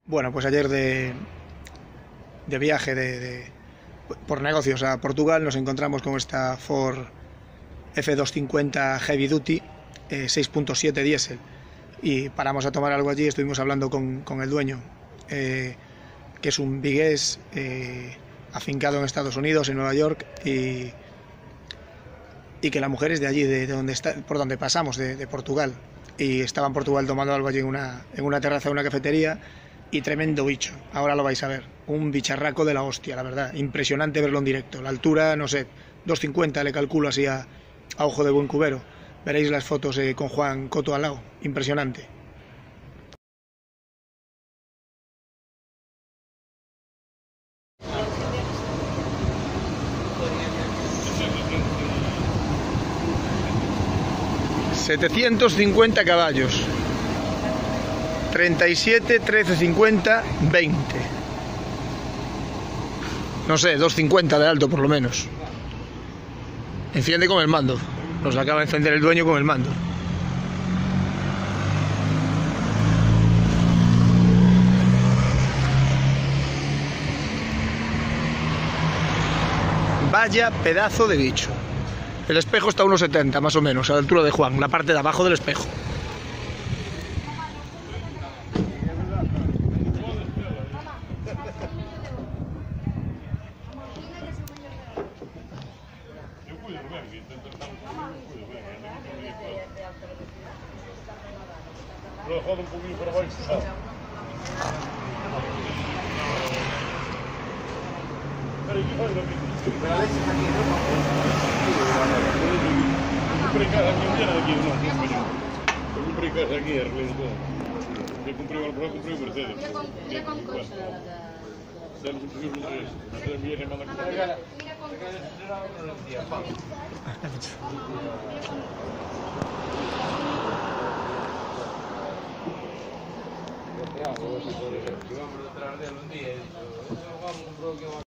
Bueno, pues ayer de viaje por negocios a Portugal nos encontramos con esta Ford F250 Heavy Duty 6.7 diésel y paramos a tomar algo allí. Estuvimos hablando con el dueño, que es un vigués afincado en Estados Unidos, en Nueva York, y que la mujer es de allí, por donde pasamos, de Portugal, y estaba en Portugal tomando algo allí en una terraza de una cafetería. Y tremendo bicho, ahora lo vais a ver, un bicharraco de la hostia, la verdad, impresionante verlo en directo. La altura, no sé, 2,50 le calculo así a ojo de buen cubero. Veréis las fotos con Juan Coto al lado, impresionante. ...750 caballos... 37, 13, 50, 20. No sé, 2,50 de alto por lo menos. Enciende con el mando. Nos acaba de encender el dueño con el mando. Vaya pedazo de bicho. El espejo está a 1,70 más o menos, a la altura de Juan, la parte de abajo del espejo. Lo jodo un poquillo por abajo. Pero ¿qué faz aquí? Pero leche aquí, ¿no? Eu comprei casa aquí un día de aquí, no, español. Eu comprei casa aquí, arreglado. Eu comprei o Alcoa, comprei o Mercedes. Mira con cosa. Damos un poquillo de eso. Entonces mi hija manda comprar. Mira con cosa. Vamos detrás de él un día.